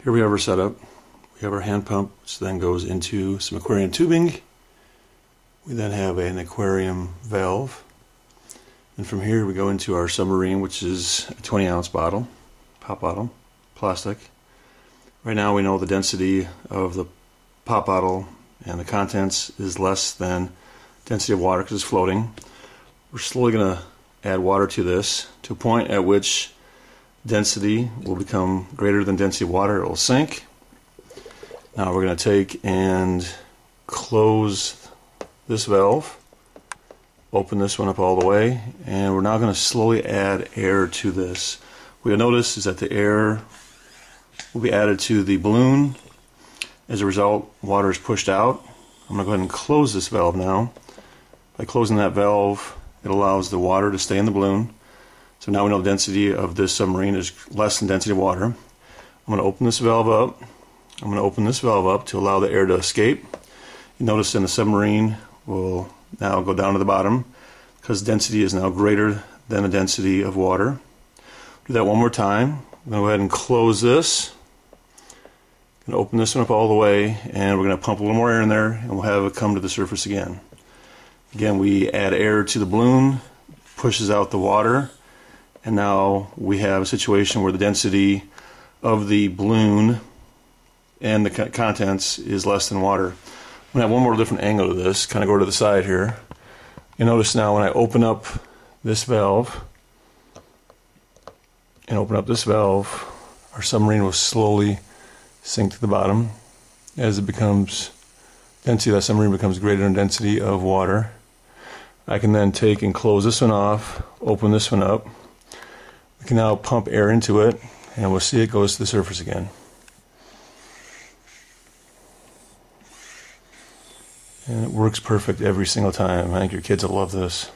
Here we have our setup. We have our hand pump, which then goes into some aquarium tubing. We then have an aquarium valve. And from here we go into our submarine, which is a 20-ounce bottle, pop bottle, plastic. Right now we know the density of the pop bottle and the contents is less than density of water because it's floating. We're slowly going to add water to this to a point at which density will become greater than density of water. It will sink. Now we're going to take and close this valve, open this one up all the way, and we're now going to slowly add air to this. What you'll notice is that the air will be added to the balloon. As a result, water is pushed out. I'm going to go ahead and close this valve now. By closing that valve, it allows the water to stay in the balloon. So now we know the density of this submarine is less than density of water. I'm going to open this valve up. I'm going to open this valve up to allow the air to escape. You notice then the submarine will now go down to the bottom because density is now greater than the density of water. Do that one more time. I'm going to go ahead and close this. I'm going to open this one up all the way, and we're going to pump a little more air in there, and we'll have it come to the surface again. Again, we add air to the balloon, pushes out the water, and now we have a situation where the density of the balloon and the contents is less than water. I'm going to have one more different angle to this, kind of go to the side here. You notice now when I open up this valve and open up this valve, our submarine will slowly sink to the bottom as it becomes, density of that submarine becomes greater than density of water. I can then take and close this one off, open this one up. We can now pump air into it, and we'll see it goes to the surface again. And it works perfect every single time. I think your kids will love this.